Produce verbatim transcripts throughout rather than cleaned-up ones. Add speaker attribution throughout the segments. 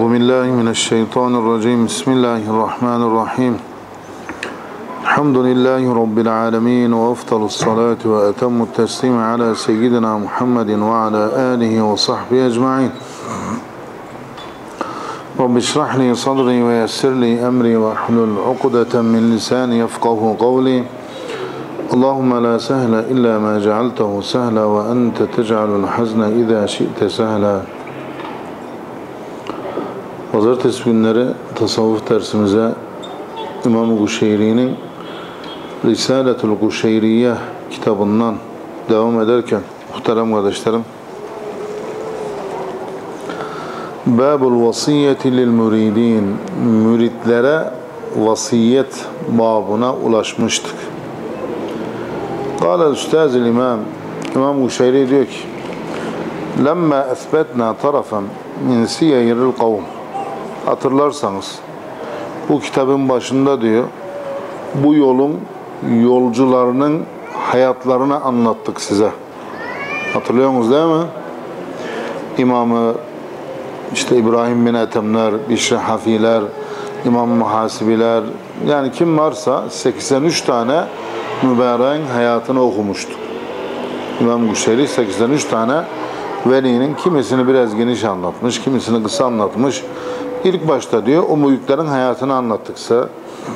Speaker 1: Euzu billahi mineşşeytanirracim. Bismillahirrahmanirrahim. Elhamdülillahi rabbil alamin ve efdalus salatu ve etemmu't teslimi ala seyyidina Muhammedin ve ala alihi ve sahbihi ecmaîn. Rabbi şrah li sadri ve yessir li emri ve hlul ukdeten min lisani yefkahu kavli. Allahümme la sehle illa ma cealtehu sehla ve ente tec'alul hazne izâ şi'te sehla. Pazartesi günleri tasavvuf dersimize İmam-ı Kuşeyri'nin Risaletul Kuşeyriye kitabından devam ederken muhterem kardeşlerim, Babul vasiyeti lil müridin, müritlere vasiyet babına ulaşmıştık. Kâle Üstazil İmam, İmam Kuşeyri diyor ki, Lemma esbetna tarafen min siyayiril kavm. Hatırlarsanız bu kitabın başında diyor, bu yolun yolcularının hayatlarını anlattık size. Hatırlıyor musunuz değil mi? İmamı işte İbrahim bin Ethemler, Bişri Hafiler, İmam Muhasibiler, yani kim varsa seksen üç tane mübareğin hayatını okumuştuk. İmam Kuşeyri seksen üç tane velinin kimisini biraz geniş anlatmış, kimisini kısa anlatmış. İlk başta diyor o büyüklerin hayatını anlattıksa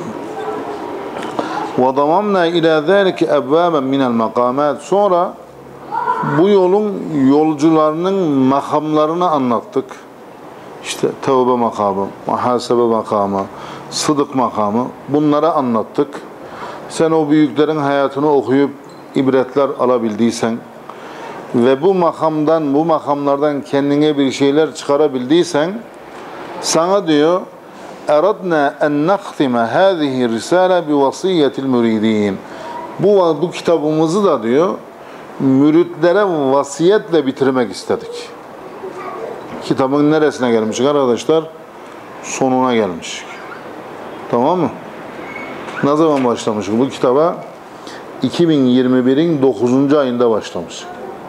Speaker 1: وَضَمَمْنَا اِلَى ذَٰلِكِ اَبْوَابًا مِنَ الْمَقَامَاتِ. Sonra bu yolun yolcularının makamlarını anlattık. İşte tevbe makamı, muhasebe makamı, sıdık makamı, bunları anlattık. Sen o büyüklerin hayatını okuyup ibretler alabildiysen ve bu makamdan, bu makamlardan kendine bir şeyler çıkarabildiysen, sana diyor, eradna en nakhtima hadihi risale bi vasiyetil müridin. Bu bu kitabımızı da diyor, müritlere vasiyetle bitirmek istedik. Kitabın neresine gelmişik arkadaşlar? Sonuna gelmişik. Tamam mı? Ne zaman başlamışık bu kitaba? iki bin yirmi birin dokuzuncu ayında başlamışık.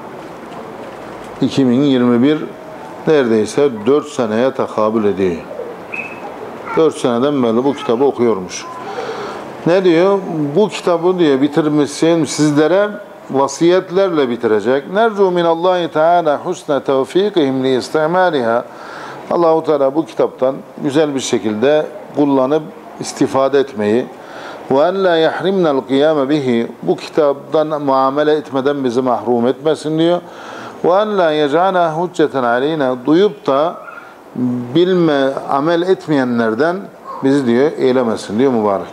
Speaker 1: iki bin yirmi bir neredeyse dört seneye tekabül ediyor. dört seneden beri bu kitabı okuyormuş. Ne diyor? Bu kitabı diyor bitirmişsin, sizlere vasiyetlerle bitirecek. Nercu minallahi teala husne tevfikihim li istimaliha. Allahu Teala bu kitaptan güzel bir şekilde kullanıp istifade etmeyi ve en la yahrimna'l kıyame bihi. Bu kitaptan muamele etmeden bizi mahrum etmesin diyor. وَاَنْ لَا يَجْعَنَا hücceten aleyna, duyup da bilme, amel etmeyenlerden bizi diyor eylemesin diyor mübarek.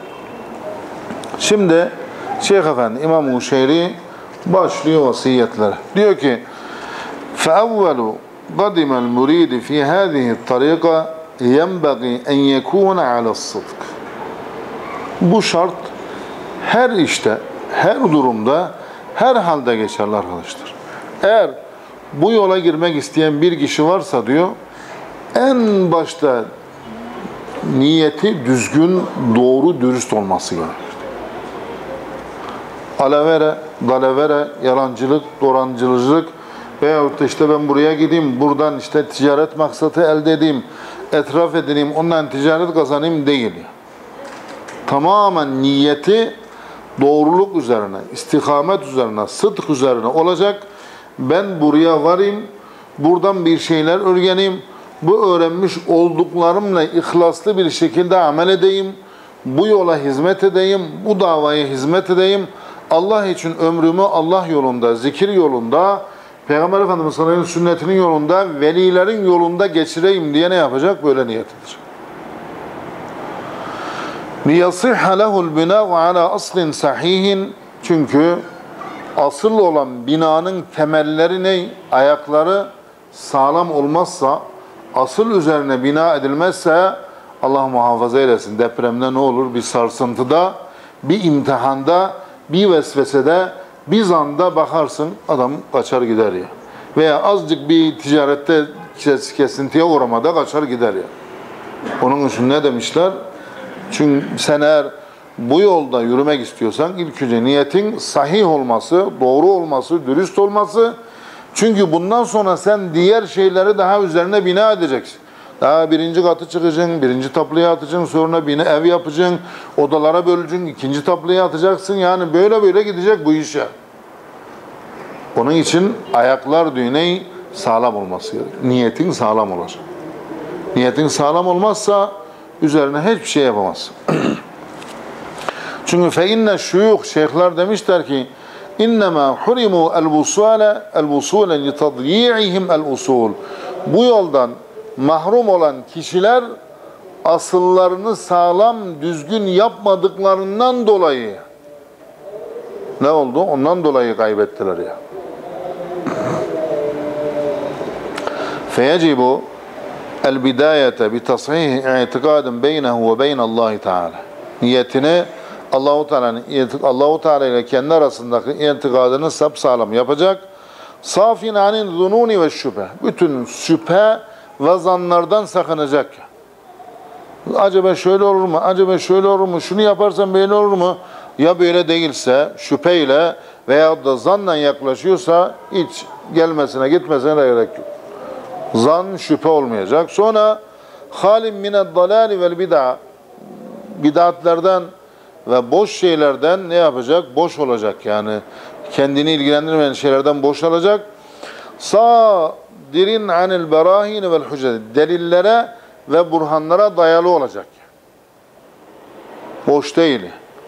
Speaker 1: Şimdi Şeyh Efendi İmam-ı Kuşeyri başlıyor vasiyetlere. Diyor ki فَاَوَّلُ قَدِمَ الْمُرِيدِ فِي هَذِهِ الطَّرِيقَ يَنْبَغِي اَنْ يَكُونَ عَلَى الصِّدْقِ. Bu şart her işte, her durumda, her halde geçerli arkadaşlar. Eğer bu yola girmek isteyen bir kişi varsa diyor, en başta niyeti düzgün, doğru, dürüst olması gerekir. Alavere, dalavere, yalancılık, dolandırıcılık veyahut da işte ben buraya gideyim, buradan işte ticaret maksatı elde edeyim, etraf edineyim, ondan ticaret kazanayım değil. Tamamen niyeti doğruluk üzerine, istikamet üzerine, sıdk üzerine olacak. Ben buraya varayım, buradan bir şeyler öğreneyim, bu öğrenmiş olduklarımla ihlaslı bir şekilde amel edeyim, bu yola hizmet edeyim, bu davaya hizmet edeyim, Allah için ömrümü Allah yolunda, zikir yolunda, Peygamber Efendimiz sallallahu aleyhi ve sellem sünnetinin yolunda, velilerin yolunda geçireyim diye ne yapacak? Böyle niyet edecek. لِيَصِحَّ لَهُ الْبِنَاءُ عَلَى أَصْلٍ سَحِيهٍ. Çünkü asıl olan binanın temelleri ne? Ayakları sağlam olmazsa, asıl üzerine bina edilmezse, Allah muhafaza eylesin, depremde ne olur? Bir sarsıntıda, bir imtihanda, bir vesvesede, bir zanda bakarsın adam kaçar gider ya. Veya azıcık bir ticarette kesintiye uğramada kaçar gider ya. Onun için ne demişler? Çünkü sen eğer bu yolda yürümek istiyorsan ilk önce niyetin sahih olması, doğru olması, dürüst olması. Çünkü bundan sonra sen diğer şeyleri daha üzerine bina edeceksin. Daha birinci katı çıkacaksın, birinci taplıya atacaksın, sonra bir ev yapacaksın, odalara böleceksin, ikinci taplıya atacaksın. Yani böyle böyle gidecek bu iş ya. Onun için ayaklar diyor ne? Sağlam olması gerekiyor. Niyetin sağlam olacak. Niyetin sağlam olmazsa üzerine hiçbir şey yapamazsın. Çünkü fe inne şuyuh, şeyhler demişler ki innema hurimu el-vusule el-vusule li tadyi'ihim el-usul. Bu yoldan mahrum olan kişiler asıllarını sağlam, düzgün yapmadıklarından dolayı ne oldu? Ondan dolayı kaybettiler ya. Feyecibu el-bidayete bi tasihih i'tikadin beynehu ve beynallahi teala. Niyetini Allahu Teala'nın Allahu Teala ile kendi arasındaki itikadını sapsağlam yapacak. Safin anil zununi ve şüphe. Bütün şüphe ve zanlardan sakınacak. Acaba şöyle olur mu? Acaba şöyle olur mu? Şunu yaparsam böyle olur mu? Ya böyle değilse şüpheyle veya da zanla yaklaşıyorsa hiç gelmesine gitmesine de gerek yok. Zan şüphe olmayacak. Sonra halim mined dalali vel bid'a. Bid'atlerden ve boş şeylerden ne yapacak? Boş olacak yani. Kendini ilgilendirmeyen şeylerden boşalacak. Sadirin anil berahin vel hüccet. Delillere ve burhanlara dayalı olacak. Boş değil.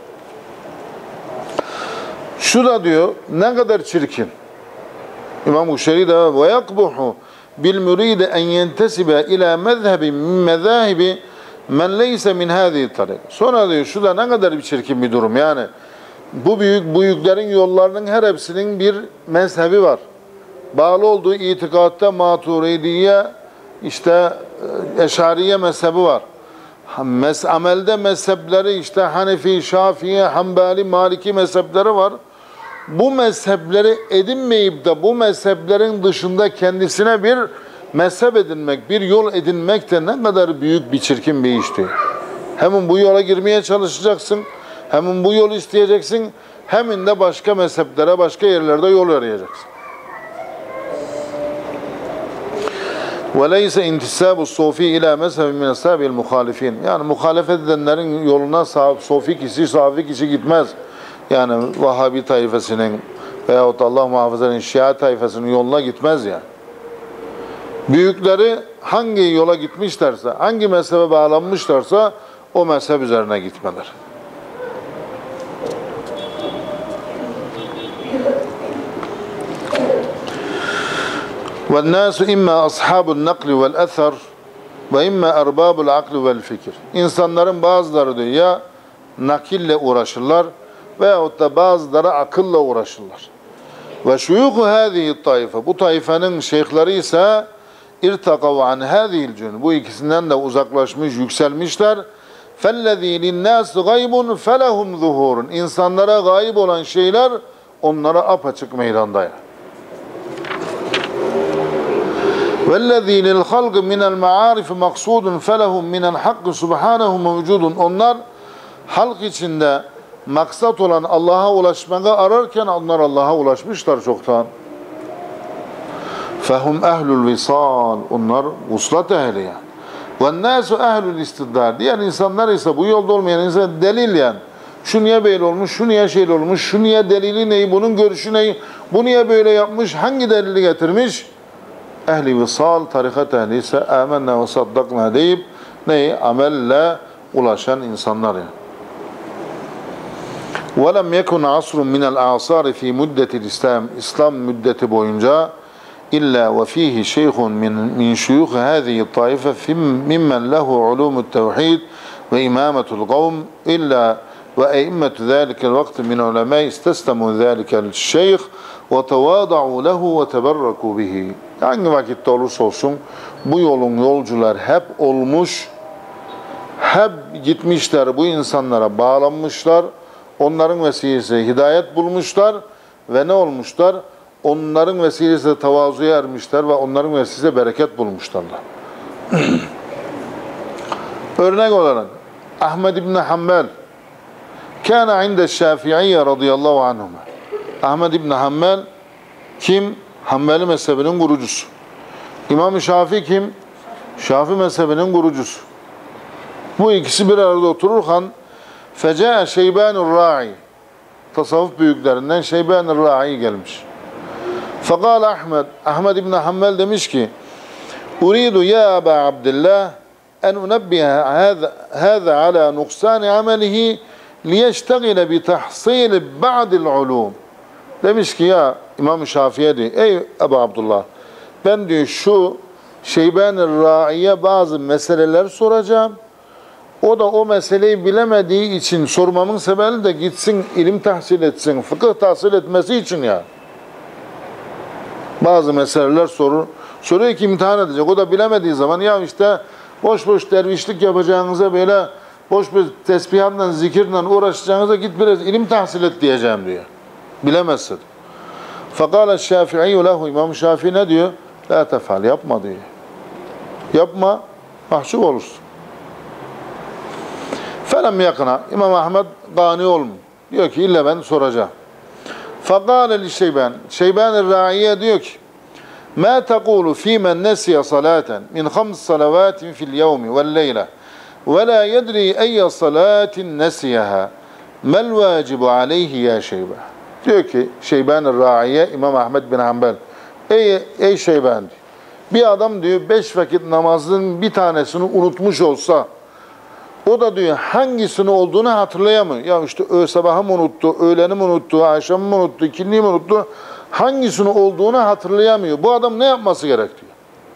Speaker 1: Şu da diyor ne kadar çirkin. İmam Uşeri de ve yakbuhu bil müride en yentesibe ila mezhebi min mezahibi men leyse min hâzihi tarik. Sonra diyor şu da ne kadar bir çirkin bir durum yani. Bu büyük büyüklerin yollarının her hepsinin bir mezhebi var. Bağlı olduğu itikatta Maturidiye, işte Eşariye mezhebi var. Mes amelde mezhepleri işte Hanefi, Şafii, Hanbali, Maliki mezhepleri var. Bu mezhepleri edinmeyip de bu mezheplerin dışında kendisine bir mezhep edinmek, bir yol edinmek de ne kadar büyük bir çirkin bir işti. Hemen bu yola girmeye çalışacaksın, hemen bu yolu isteyeceksin, hemen de başka mezheplere, başka yerlerde yol arayacaksın. وَلَيْسَ اِنْتِسَابُ الصُّوفِي اِلَى مَذْهَبٍ مِنَ السَّابِ الْمُخَالِفِينَ. Yani muhalefet edenlerin yoluna sofi kişi, safi kişi gitmez. Yani Vahabi tayfasının veyahut Allah muhafızanın Şia tayfasının yoluna gitmez ya. Büyükleri hangi yola gitmişlerse, hangi mezhebe bağlanmışlarsa o mezhep üzerine gitmeler. وَالنَّاسُ اِمَّا أَصْحَابُ النَّقْلِ وَالْأَثَرِ وَاِمَّا اَرْبَابُ الْعَقْلِ وَالْفِكِرِ. İnsanların bazıları diyor ya nakille uğraşırlar veyahut da bazıları akılla uğraşırlar. Ve şuyuhu hâzihi taife. Bu taifenin şeyhleri ise irtakav an hâzihil cün. Bu ikisinden de uzaklaşmış, yükselmişler. فَالَّذ۪ي لِلنَّاسِ غَيْبٌ فَلَهُمْ ظُهُورٌ. İnsanlara gayb olan şeyler onlara apaçık meydanda. وَالَّذ۪ي لِلْخَلْقِ مِنَ الْمَعَارِفِ مَقْصُودٌ فَلَهُمْ مِنَ الْحَقِّ سُبْحَانَهُ مَوْجُودٌ. Onlar halk içinde maksat olan Allah'a ulaşmaya ararken onlar Allah'a ulaşmışlar çoktan. فَهُمْ اَهْلُ الْوِصَالِ. Onlar vuslat ehli yani. وَالنَّاسُ اَهْلُ الْاِسْتِدَّارِ. Diğer insanlar ise bu yolda olmayan insan delil yani. Şu niye böyle olmuş, şu niye şey olmuş, şu niye delili neyi, bunun görüşü neyi, bu niye böyle yapmış, hangi delili getirmiş? Ehli visal, tarikat ehli ise âmennâ ve saddaknâ deyip neyi? Amelle ulaşan insanlar yani. وَلَمْ يَكُنْ عَصْرٌ مِنَ الْاَعْصَارِ ف۪ي مُدَّةِ الْاِسْلَامِ. İslam müddeti boyunca illa وَف۪يهِ شَيْخٌ مِنْ مِنْ شُيُوخِ هَذِهِ الطَّائِفَةِ مِمَّنْ لَهُ عُلُومُ التَّوْحِيدِ وَاِمَامَةُ الْقَوْمِ اِلَّا وَاَئِمَّةُ ذَٰلِكَ الْوَقْتِ مِنْ عُلَمَاءِ اسْتَسْلَمُوا ذَٰلِكَ الشَّيْخِ وَتَوَاضَعُوا لَهُ وَتَبَرَّكُوا بِهِ. Hangi vakitte olursa olsun bu yolun yolcular hep olmuş, hep gitmişler, bu insanlara bağlanmışlar, onların vesilesiyle hidayet bulmuşlar ve ne olmuşlar? Onların vesilesiyle tavazuya ermişler ve onların vesilesiyle bereket bulmuşlarlar. Örnek olarak Ahmed İbni Hanbel kâne inde Şafi'iyye radıyallahu anhuma. Ahmed İbni Hanbel kim? Hanbeli mezhebinin kurucusu. İmam-ı Şafii kim? Şafii mezhebinin kurucusu. Bu ikisi bir arada otururken Feca Şeybanur Ra'i, tasavvuf büyüklerinden Şeybanur Ra'i gelmiş. Fakal Ahmed, Ahmed İbni Hanbel demiş ki, Uridu ya Aba Abdillah en unebbiha hâzâ alâ nuksâni amelihi liyeştegile bi tahsîli ba'dil ulûm. Demiş ki ya İmam-ı Şafii'ye diyor, ey Ebu Abdullah, ben diyor şu Şeyban-ı Ra'iye bazı meseleler soracağım. O da o meseleyi bilemediği için sormamın sebebi de gitsin ilim tahsil etsin, fıkıh tahsil etmesi için ya. Bazı meseleler sorur, soruyor ki imtihan edecek. O da bilemediği zaman ya işte boş boş dervişlik yapacağınıza böyle boş bir tesbihatla, zikirle uğraşacağınıza git biraz ilim tahsil et diyeceğim diyor. Bilemezsin. Fakale Şafii lehu, İmam Şafii ne diyor? La tefal, yapma diyor. Yapma, mahcup olursun. Felem yakına, İmam Ahmed gani olmuyor. Diyor ki illa ben soracağım. Fakale li Şeyban, Şeyban-ı Ra'iye diyor ki, ma tekulu fi men nesiye salaten min khams salavatin fil yevmi vel leyle ve la yedri eyye salatin nesiyeha mel vacibu aleyhi ya Şeyban. Diyor ki Şeyban-ı Ra'iye, İmam Ahmed bin Hanbel, ey, ey Şeyban diyor, bir adam diyor beş vakit namazın bir tanesini unutmuş olsa, o da diyor hangisini olduğunu hatırlayamıyor. Ya işte sabahı mı unuttu, öğleni mi unuttu, akşamı mı unuttu, ikindiyi mi unuttu, hangisini olduğunu hatırlayamıyor. Bu adam ne yapması gerek diyor.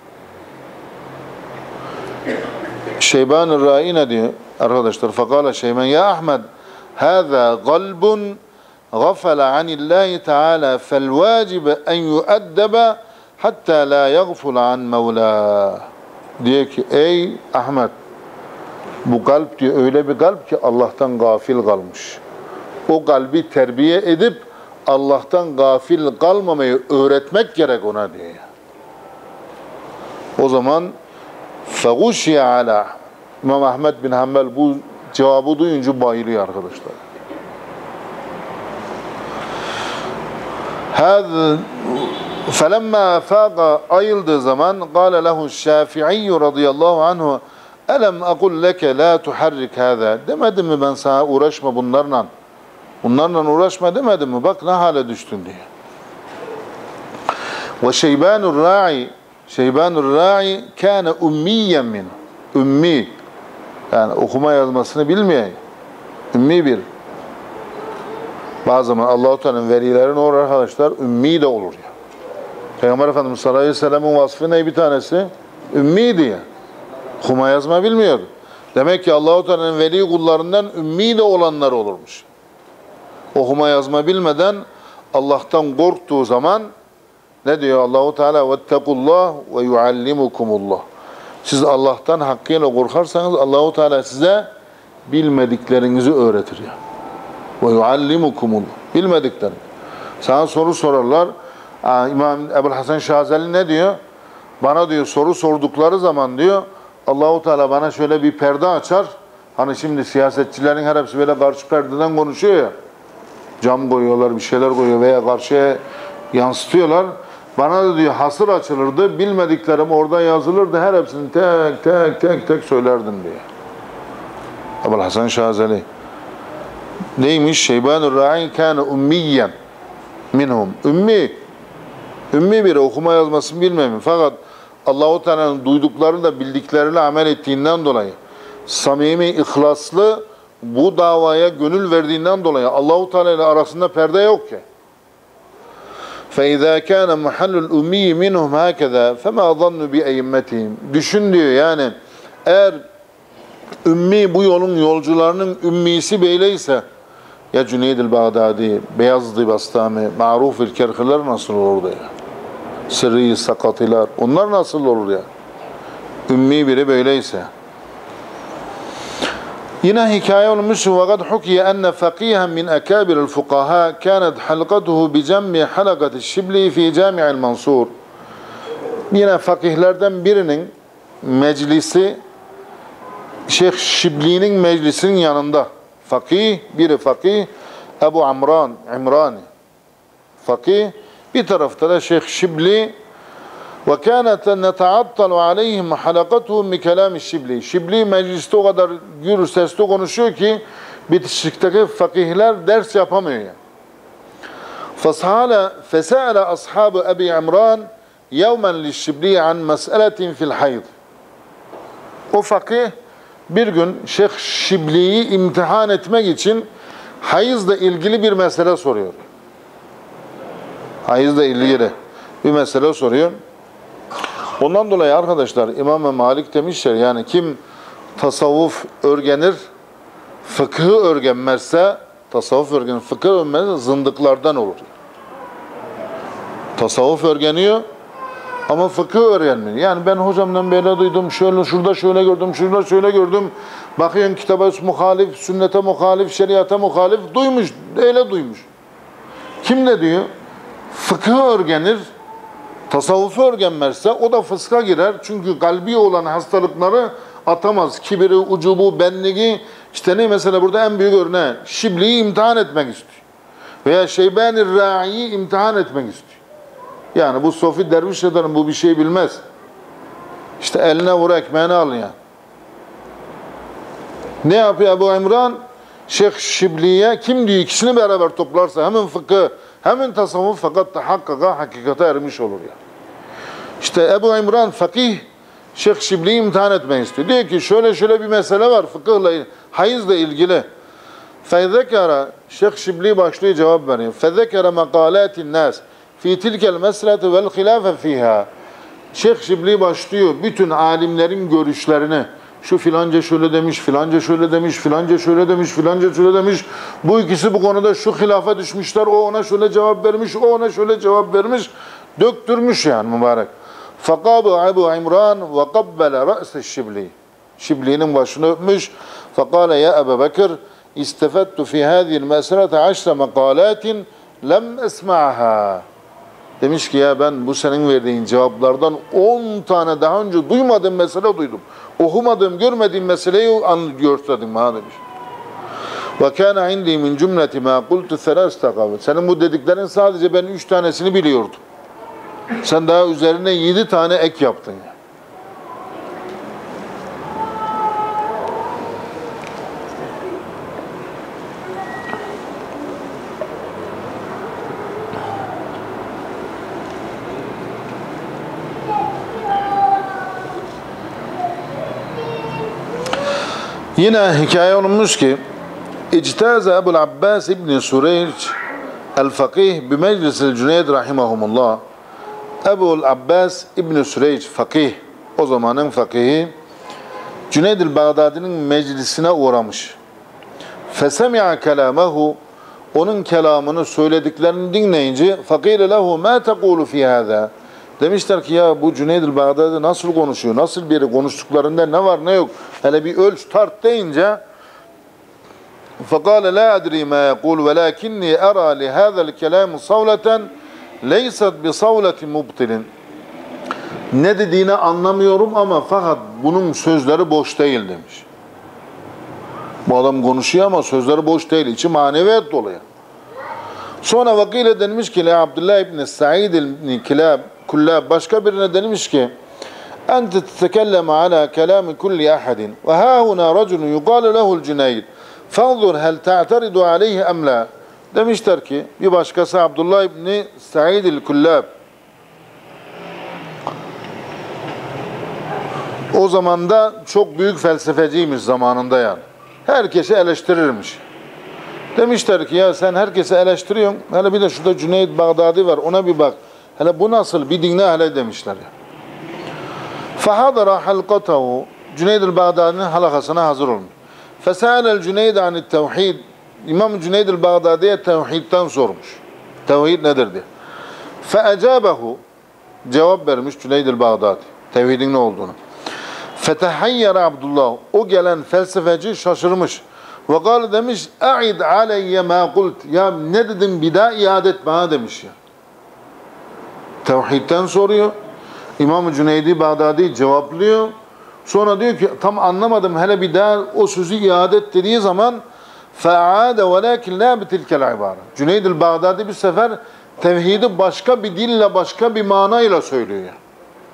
Speaker 1: Şeyban-ı Ra'i ne diyor arkadaşlar? Fakale Şeyban, ya Ahmed, hâzâ galbun غفل عن الله تعالى فالواجب أن يؤدب حتى لا يغفل عن مولاه. Diyor ki ey Ahmet, bu kalp diyor öyle bir kalp ki Allah'tan gafil kalmış. O kalbi terbiye edip Allah'tan gafil kalmamayı öğretmek gerek ona diyor. O zaman فَغُشِيَ عَلَى İmam Ahmed bin Hanbel bu cevabı duyunca bayılıyor arkadaşlar. فَلَمَّا فَاقَ ayıldığı zaman قَالَ لَهُ الشَّافِعِيُّ رَضِيَ اللّٰهُ عَنْهُ أَلَمْ أَقُلْ لَكَ لَا تُحَرِّكْ هَذَا. Demedim mi ben sana uğraşma bunlarla? Bunlarla uğraşma demedim mi? Bak ne hale düştün diye. وَشَيْبَانُ الرَّاعِ Şeyban-ı Ra'i kâne ummiyen min. Ümmi. Yani okuma yazmasını bilmeyen. Ümmi bir. Bazı zaman Allah-u Teala'nın velilerin olur arkadaşlar, ümmi de olur ya. Peygamber Efendimiz sallallahu aleyhi ve sellem'in vasfı ne bir tanesi? Ümmiydi ya. Okuma yazma bilmiyordu. Demek ki Allah-u Teala'nın veli kullarından ümmi de olanlar olurmuş. Okuma yazma bilmeden Allah'tan korktuğu zaman ne diyor Allah-u Teala? Vettekullah ve yuallimukumullah. Siz Allah'tan hakkıyla korkarsanız Allah-u Teala size bilmediklerinizi öğretir ya. Ve yuallimukumullah. Bilmediklerini. Sana soru sorarlar. İmam Ebu'l-Hasan Şazeli ne diyor? Bana diyor soru sordukları zaman diyor Allah-u Teala bana şöyle bir perde açar. Hani şimdi siyasetçilerin her hepsi böyle karşı perdeden konuşuyor ya. Cam koyuyorlar, bir şeyler koyuyor veya karşıya yansıtıyorlar. Bana da diyor hasır açılırdı, bilmediklerim orada yazılırdı, her hepsini tek tek tek tek söylerdim diyor. Ebu'l-Hasan Şazeli. Neymiş? Şeyban-ı Ra'i kâne ummiyen minhum. Ümmi. Ümmi biri okuma yazmasını bilmemiş. Fakat Allah-u Teala'nın duyduklarını da bildikleriyle amel ettiğinden dolayı, samimi, ihlaslı bu davaya gönül verdiğinden dolayı Allah-u Teala ile arasında perde yok ki. فَاِذَا كَانَ مَحَلُّ الْاُمِّيِّ مِنْهُمْ هَكَذَا فَمَا ظَنُّ بِاَيِّمَّتِهِمْ. Düşün diyor yani, eğer ümmi bu yolun yolcularının ümmisi böyleyse, ya Cüneyd-i Bağdadi, Beyazıd-ı Bastami, Ma'ruf-ül Kerhiler nasıl olurdu ya? Sırrı Sakatiler, onlar nasıl olur ya? Ümmi biri böyleyse. Yine hikaye olmuş. وَقَدْ حُكِيَ أَنَّ فَقِيهًا مِنْ أَكَابِرِ الْفُقَهَا كَانَتْ حَلْقَتُهُ بِجَمِّ حَلَقَةِ الشِّبْلِ فِي جَامِعِ الْمَنْصُورِ. Yine fakihlerden birinin meclisi Şeyh Şibli'nin meclisinin yanında. Fakih, biri fakih, Ebu Amran, İmrani. Fakih, bir tarafta da Şeyh Şibli وَكَانَتْ نَتَعَطَّلُ عَلَيْهِمْ حَلَقَتُهُمْ بِكَلَامِ الشِّبْلِي. Şibli mecliste o kadar gür sesli konuşuyor ki bitişikteki fakihler ders yapamıyor yani. فَسَأَلَ فَسَأَلَ أَصْحَابُ أَبِي عِمْرَانَ يَوْمًا لِلشِّبْلِي عَنْ مَسْأَلَةٍ فِي الْحَيْضِ. O fakih bir gün Şeyh Şibli'yi imtihan etmek için hayızla ilgili bir mesele soruyor. Hayızla ilgili bir mesele soruyor. Ondan dolayı arkadaşlar İmam Malik demişler yani kim tasavvuf öğrenir, fıkhı öğrenmezse, tasavvuf öğrenir, fıkhı öğrenmezse zındıklardan olur. Tasavvuf öğreniyor ama fıkhı öğrenmiyor. Yani ben hocamdan böyle duydum, şöyle şurada şöyle gördüm, şurada şöyle gördüm. Bakıyorsun kitaba muhalif, sünnete muhalif, şeriata muhalif duymuş, öyle duymuş. Kim ne diyor? Fıkhı öğrenir, tasavvufu öğrenmezse o da fıska girer. Çünkü kalbi olan hastalıkları atamaz. Kibiri, ucubu, benliği. İşte ne mesela burada en büyük örneği. Şibli'yi imtihan etmek istiyor. Veya Şeybani Ra'i'yi imtihan etmek istiyor. Yani bu Sofi derviş ederim bu bir şey bilmez. İşte eline vur ekmeğini al ya. Ne yapıyor Ebu İmran? Şeyh Şibli'ye kim diyor ikisini beraber toplarsa hemen fıkıh, hemen tasavvuf fakat tahakkaka hakikate ermiş olur ya. İşte Ebu İmran fakih Şeyh Şibli'yi imtihan etmek istiyor. Diyor ki şöyle şöyle bir mesele var fıkıhla, hayızla ilgili. Fezekara Şeyh Şibli başlıyor cevap veriyor. Fezekara makalatin nas fi tilkel meseleti vel hilafe fiha. Şeyh Şibli başlıyor bütün alimlerin görüşlerini. Şu filanca şöyle demiş, filanca şöyle demiş, filanca şöyle demiş, filanca şöyle demiş. Bu ikisi bu konuda şu hilafa düşmüşler, o ona şöyle cevap vermiş, o ona şöyle cevap vermiş. Döktürmüş yani mübarek. Fakabu Ebu İmran ve kabbele ra'se Şibli. Şibli'nin başını öpmüş. Fakale ya Ebu Bekir istefettu fi hâzihil meselete aşre makalatin lem esma'ha. Demiş ki ya ben bu senin verdiğin cevaplardan on tane daha önce duymadığım mesele duydum. Okumadığım, görmediğim meseleyi gösterdim ha demiş. Ve kana indi min cümleti ma qultu selas taqavet. Senin bu dediklerin sadece ben üç tanesini biliyordum. Sen daha üzerine yedi tane ek yaptın. Yine hikaye olunmuş ki İctaze Ebul Abbas İbni Sureyc El-Fakih bi Meclis-i Cüneyd rahimahumullah. Ebul Abbas İbni Sureyc fakih, o zamanın fakihi, Cüneyd el-Bağdadi'nin meclisine uğramış. Fesemi'a kelamahu, onun kelamını söylediklerini dinleyince fakile lehu ma tekulu fi hâzâ. Demişler ki ya bu Cüneyd el-Bağdadi nasıl konuşuyor? Nasıl biri konuştuklarında ne var ne yok? Hele bir ölç tart deyince فَقَالَ لَا أَدْرِي مَا يَقُولُ وَلَاكِنِّي أَرَى لِهَذَا الْكَلَامُ صَوْلَةً لَيْسَتْ بِصَوْلَةِ مُبْتِلٍ. Ne dediğini anlamıyorum ama fakat bunun sözleri boş değil demiş. Bu adam konuşuyor ama sözleri boş değil. İçi maneviyat dolu ya. Sonra vakile denilmiş ki Abdullah İbni Sa'id İbni Kilab Kullab başka birine denilmiş ki Ente tetekelleme ala kelami kulli ahadin ve hâhuna raculun yuqalu lehul Cüneyd fanzur hel ta'teridu aleyhi em la. Demişler ki bir başkası Abdullah İbni Sa'id el-Kullab o zamanda çok büyük felsefeciymiş zamanında yani. Herkesi eleştirirmiş. Demişler ki ya sen herkesi eleştiriyorsun. Hele bir de şurada Cüneyd Bağdadi var ona bir bak. Hele bu nasıl bir dinle hele demişler ya. Fahadara halqatahu. Cüneyd el-Bağdadi'nin halakasına hazır olmuş. Fesâlel Cüneyd anit tevhid. İmam Cüneyd el-Bağdadi'ye tevhidden sormuş. Tevhid nedir diye. Feecabehu. Cevap vermiş Cüneyd el-Bağdadi. Tevhidin ne olduğunu. Fetehayyara Abdullah. O gelen felsefeci şaşırmış. Ve kâle demiş, e'id aleyye mâ kult. Ya ne dedim bir daha iade et bana demiş ya. Tevhidden soruyor. İmam-ı Cüneydi Bağdadi cevaplıyor. Sonra diyor ki tam anlamadım hele bir daha o sözü iade et dediği zaman fe'ade velâkin lâ bitilkel ibâre. Cüneyd-i Bağdadi bir sefer tevhidi başka bir dille başka bir manayla söylüyor.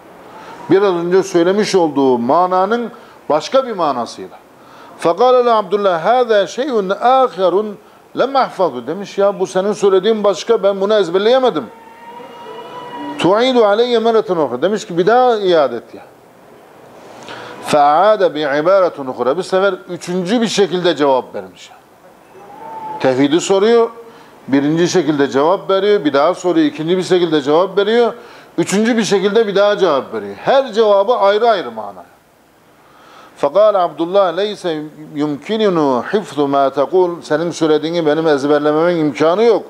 Speaker 1: Biraz önce söylemiş olduğu mananın başka bir manasıyla. فَقَالَ لَعَبْدُلّٰهِ هَذَا شَيْءٌ آخَرٌ لَمْ اَحْفَظُ Demiş ya bu senin söylediğin başka, ben bunu ezberleyemedim. تُعِيدُ عَلَيَّ مَرَةً اُخْرَ Demiş ki bir daha iade et ya. فَاَعَادَ بِعِبَارَةٌ اُخْرَ Bir sefer üçüncü bir şekilde cevap vermiş. Tevhidi soruyor, birinci şekilde cevap veriyor, bir daha soruyor, ikinci bir şekilde cevap veriyor, üçüncü bir şekilde bir daha cevap veriyor. Her cevabı ayrı ayrı mana. فَقَالَ Abdullah لَيْسَ يُمْكِنُنُ حِفْظُ مَا تَقُولُ Senin söylediğini benim ezberlememin imkanı yok.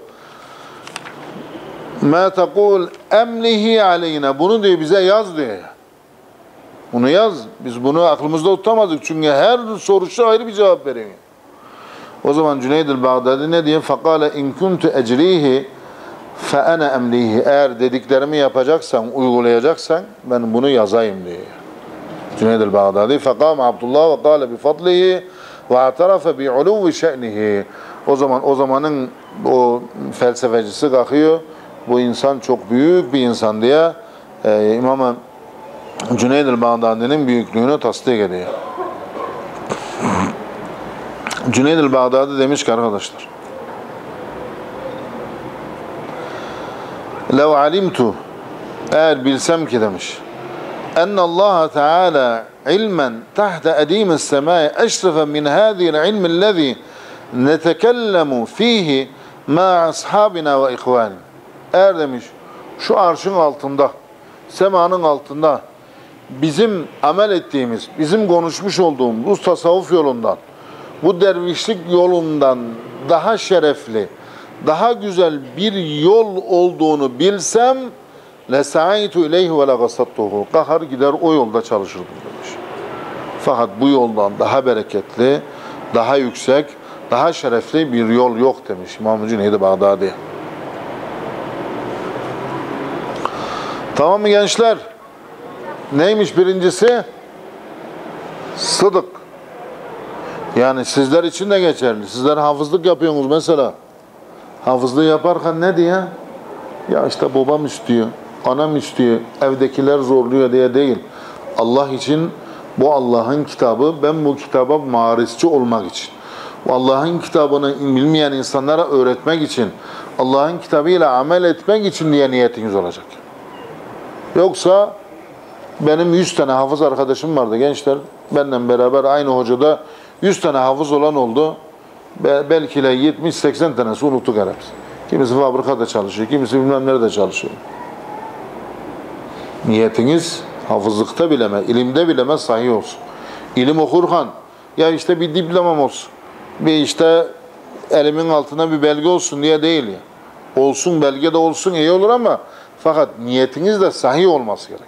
Speaker 1: مَا تَقُولُ اَمْلِهِ عَلَيْنَا Bunu diyor bize yaz diyor. Bunu yaz. Biz bunu aklımızda tutamazdık. Çünkü her soruşa ayrı bir cevap veriyor. O zaman Cüneyd el-Bağdadi ne diyor? فَقَالَ اِنْ كُنْتُ اَجْرِيهِ فَاَنَا اَمْلِيهِ Eğer dediklerimi yapacaksan, uygulayacaksan ben bunu yazayım diyor. Cüneyd el-Bağdadi فَقَامَ Abdullah وَقَالَ بِفَضْلِهِ وَاَعْتَرَفَ بِعُلُوِّ شَأْنِهِ O zaman o zamanın o felsefecisi kalkıyor. Bu insan çok büyük bir insan diye e, İmam Cüneyd el-Bağdadi'nin büyüklüğünü tasdik ediyor. Cüneyd el-Bağdadi demiş ki arkadaşlar لَوْ عَلِمْتُ Eğer bilsem ki demiş اَنَّ اللّٰهَ تَعَالَى عِلْمًا تَحْتَ اَد۪يمِ السَّمَاءِ اَشْرَفًا مِنْ هَذِهِ الْعِلْمِ الَّذ۪ي نَتَكَلَّمُ ف۪يهِ مَا أَصْحَابِنَا وَاِخْوَانِ Eğer demiş şu arşın altında, semanın altında bizim amel ettiğimiz, bizim konuşmuş olduğumuz bu tasavvuf yolundan, bu dervişlik yolundan daha şerefli, daha güzel bir yol olduğunu bilsem lesaitu ileyhi ve lagasattuhu kahar gider o yolda çalışırdım demiş. Fakat bu yoldan daha bereketli, daha yüksek, daha şerefli bir yol yok demiş İmam Cüneyd Bağdadi. Tamam mı gençler? Neymiş birincisi? Sıdık. Yani sizler için de geçerli. Sizler hafızlık yapıyorsunuz mesela. Hafızlığı yaparken ne diye? Ya işte babam istiyor, anam istiyor, evdekiler zorluyor diye değil. Allah için, bu Allah'ın kitabı, ben bu kitaba marisçi olmak için. Allah'ın kitabını bilmeyen insanlara öğretmek için, Allah'ın kitabıyla amel etmek için diye niyetiniz olacak. Yoksa benim yüz tane hafız arkadaşım vardı gençler. Benimle beraber aynı hocada yüz tane hafız olan oldu. Belki de yetmiş seksen tanesi unuttuk hepsi. Kimisi fabrikada çalışıyor, kimisi bilmem nerede çalışıyor. Niyetiniz hafızlıkta bileme, ilimde bileme sahih olsun. İlim okurken ya işte bir diplomam olsun, bir işte elimin altına bir belge olsun diye değil ya. Olsun, belge de olsun iyi olur ama fakat niyetiniz de sahih olması gerek.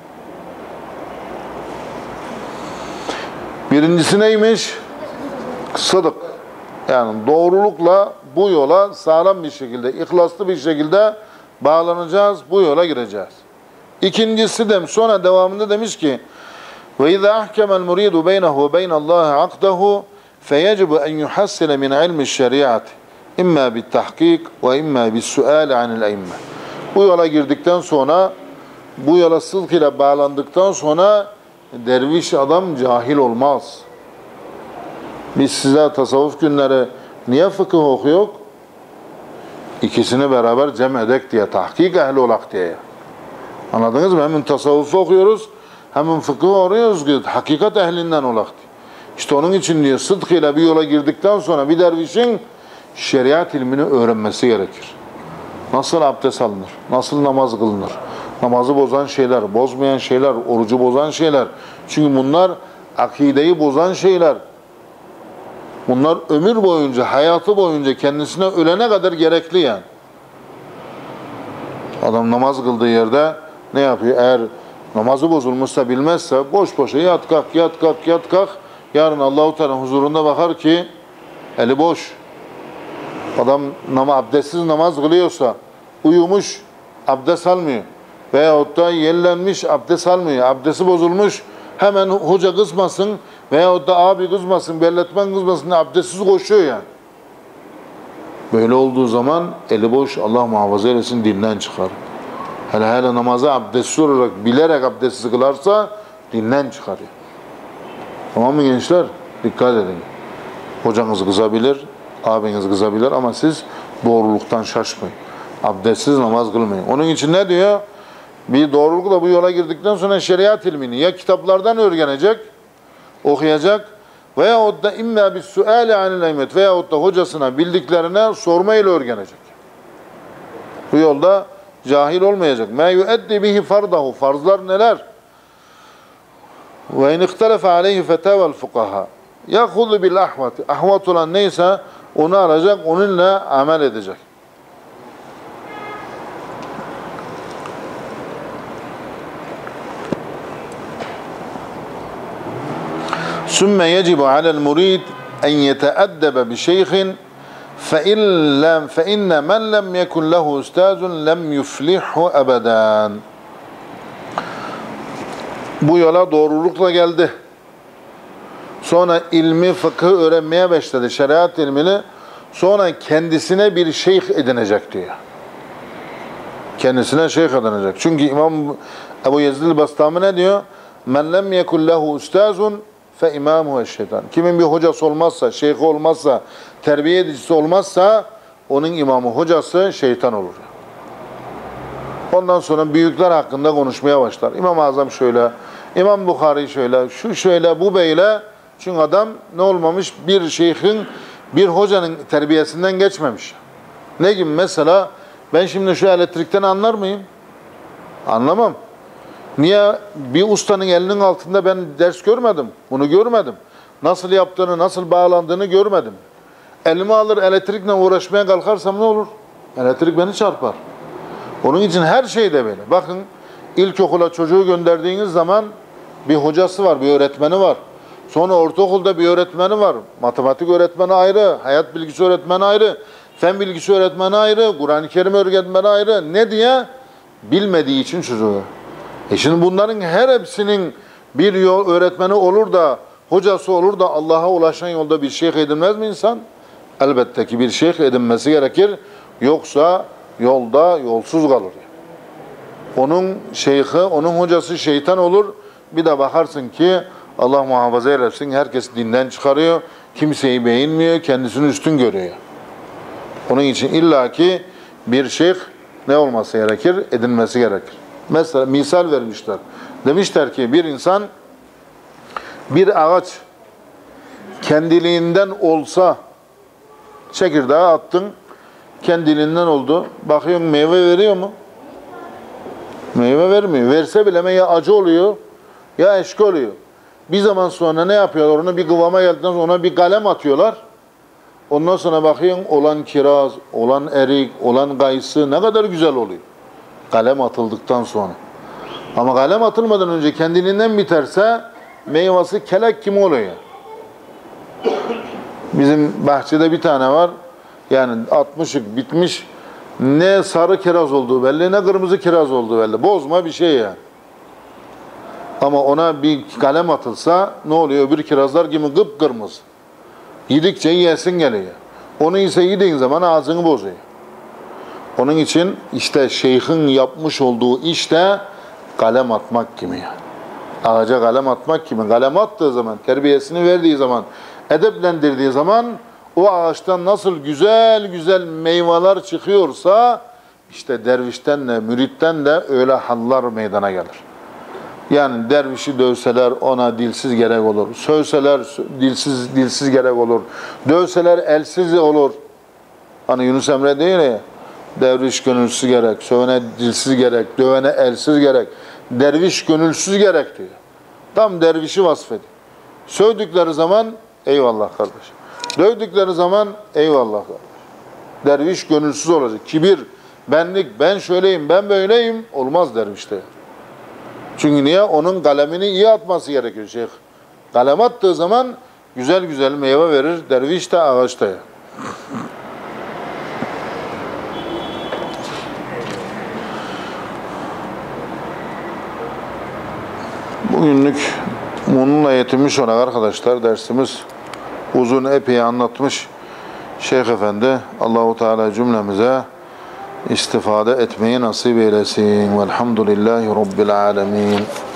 Speaker 1: Birincisi neymiş? Sıdık. Yani doğrulukla bu yola sağlam bir şekilde, ihlaslı bir şekilde bağlanacağız, bu yola gireceğiz. İkincisi de sonra devamında demiş ki وَاِذَا اَحْكَمَ الْمُرِيدُ بَيْنَهُ وَبَيْنَ اللّٰهِ عَقْدَهُ فَيَجِبُ اَنْ يُحَسِّنَ مِنْ عِلْمِ الشَّرِيعَةِ اِمَّا بِالتَّحْقِيقِ وَاِمَّا بِالسُّؤَالِ عَنِ الْاِمَّةِ Bu yola girdikten sonra, bu yola sıdk ile bağlandıktan sonra derviş adam cahil olmaz. Biz size tasavvuf günleri niye fıkıh okuyor? İkisini beraber cem edek diye, tahkik ehli olak diye. Anladınız mı? Hem tasavvufu okuyoruz, hem fıkıh okuyoruz ki hakikat ehlinden olak diye. İşte onun için diyor, sıdk ile bir yola girdikten sonra bir dervişin şeriat ilmini öğrenmesi gerekir. Nasıl abdest alınır? Nasıl namaz kılınır? Namazı bozan şeyler, bozmayan şeyler, orucu bozan şeyler. Çünkü bunlar akideyi bozan şeyler. Bunlar ömür boyunca, hayatı boyunca kendisine ölene kadar gerekli yani. Adam namaz kıldığı yerde ne yapıyor? Eğer namazı bozulmuşsa, bilmezse boş boşa yat kalk, yat kalk, yat kalk. Yarın Allah-u Teala huzurunda bakar ki eli boş. Adam nama, abdestsiz namaz kılıyorsa, uyumuş, abdest almıyor. Veyahut da yellenmiş, abdest almıyor. Abdesti bozulmuş, hemen hoca kızmasın veyahut da abi kızmasın, belletmen kızmasın, abdestsiz koşuyor yani. Böyle olduğu zaman eli boş, Allah muhafaza eylesin, dinden çıkar. Hele hele namazı abdestsiz olarak bilerek abdestsiz kılarsa dinden çıkarıyor. Tamam mı gençler? Dikkat edin. Hocanız kızabilir, abiniz kızabilir ama siz doğruluktan şaşmayın. Abdestsiz namaz kılmayın. Onun için ne diyor? Bir doğrulukla bu yola girdikten sonra şeriat ilmini ya kitaplardan öğrenecek, okuyacak veyahut da imma bis suali anil eymet veyahut da hocasına bildiklerine sormayla öğrenecek. Bu yolda cahil olmayacak. Ma yuaddi bihi fardahu. Farzlar neler? Ve in ihtelefe aleyhi fetavel fukaha. Yahudu bil ahvat. Ahvat olan neyse onu alacak, onunla amel edecek. Sümme yecibu alel murid en yeteaddebe bi şeyhin فَاِنَّ مَنْ لَمْ يَكُنْ لَهُ اُسْتَاذٌ لَمْ يُفْلِحُ اَبَدًا. Bu yola doğrulukla geldi. Sonra ilmi, fıkhı öğrenmeye başladı, şeriat ilmini. Sonra kendisine bir şeyh edinecek diyor. Kendisine şeyh edinecek. Çünkü İmam Ebu Yezid el-Bastami ne diyor? مَنْ لَمْ يَكُنْ لَهُ اُسْتَاذٌ فَاِمَامُهُ الشَّيْطَانِ. Kimin bir hocası olmazsa, şeyhi olmazsa, terbiye edicisi olmazsa onun imamı, hocası şeytan olur. Ondan sonra büyükler hakkında konuşmaya başlar. İmam-ı Azam şöyle, İmam Bukhari şöyle, şu şöyle, bu böyle. Çünkü adam ne olmamış? Bir şeyhin, bir hocanın terbiyesinden geçmemiş. Ne gibi mesela? Ben şimdi şu elektrikten anlar mıyım? Anlamam. Niye? Bir ustanın elinin altında ben ders görmedim. Bunu görmedim. Nasıl yaptığını, nasıl bağlandığını görmedim. Elime alır elektrikle uğraşmaya kalkarsam ne olur? Elektrik beni çarpar. Onun için her şeyde böyle. Bakın ilkokula çocuğu gönderdiğiniz zaman bir hocası var, bir öğretmeni var. Sonra ortaokulda bir öğretmeni var. Matematik öğretmeni ayrı, hayat bilgisi öğretmeni ayrı, fen bilgisi öğretmeni ayrı, Kur'an-ı Kerim öğretmeni ayrı. Ne diye? Bilmediği için çocuğu. E şimdi bunların her hepsinin bir yol öğretmeni olur da, hocası olur da Allah'a ulaşan yolda bir şeyh edinmez mi insan? Elbette ki bir şeyh edinmesi gerekir. Yoksa yolda yolsuz kalır. Onun şeyhi, onun hocası şeytan olur. Bir de bakarsın ki Allah muhafaza eylesin, herkes dinden çıkarıyor. Kimseyi beğenmiyor, kendisini üstün görüyor. Onun için illaki bir şeyh ne olması gerekir? Edinmesi gerekir. Mesela misal vermişler. Demişler ki bir insan bir ağaç kendiliğinden olsa çekirdeği attın, kendiliğinden oldu. Bakıyorsun meyve veriyor mu? Meyve vermiyor. Verse bile ya acı oluyor ya eşki oluyor. Bir zaman sonra ne yapıyorlar? Onu bir kıvama geldikten sonra ona bir kalem atıyorlar. Ondan sonra bakıyorsun olan kiraz, olan erik, olan kayısı ne kadar güzel oluyor. Kalem atıldıktan sonra. Ama kalem atılmadan önce kendiliğinden biterse meyvesi kelek kimi oluyor? Bizim bahçede bir tane var. Yani atmışık, bitmiş. Ne sarı kiraz olduğu belli, ne kırmızı kiraz olduğu belli. Bozma bir şey yani. Ama ona bir kalem atılsa ne oluyor? Öbür kirazlar gibi kıpkırmızı. Yedikçe yiyesin geliyor. Onu ise yediğin zaman ağzını bozuyor. Onun için işte şeyhin yapmış olduğu işte kalem atmak gibi yani. Ağaca kalem atmak gibi. Kalem attığı zaman, terbiyesini verdiği zaman, edeplendirdiği zaman o ağaçtan nasıl güzel güzel meyveler çıkıyorsa işte dervişten de, müritten de öyle hallar meydana gelir. Yani dervişi dövseler ona dilsiz gerek olur. Sövseler dilsiz dilsiz gerek olur. Dövseler elsiz olur. Hani Yunus Emre değil ya, derviş gönülsüz gerek, sövene dilsiz gerek, dövene elsiz gerek, derviş gönülsüz gerek diyor. Tam dervişi vasfediyor. Sövdükleri zaman eyvallah kardeş. Dövdükleri zaman eyvallah kardeş. Derviş gönülsüz olacak. Kibir, benlik, ben şöyleyim, ben böyleyim olmaz dervişte. Çünkü niye? Onun kalemini iyi atması gerekiyor şeyh. Kalem attığı zaman güzel güzel meyve verir. Derviş de ağaçta. Bugünlük bununla yetinmiş olarak arkadaşlar dersimiz uzun epey anlatmış Şeyh Efendi. Allahu Teala cümlemize istifade etmeyi nasip eylesin. Velhamdülillahi Rabbil alemin.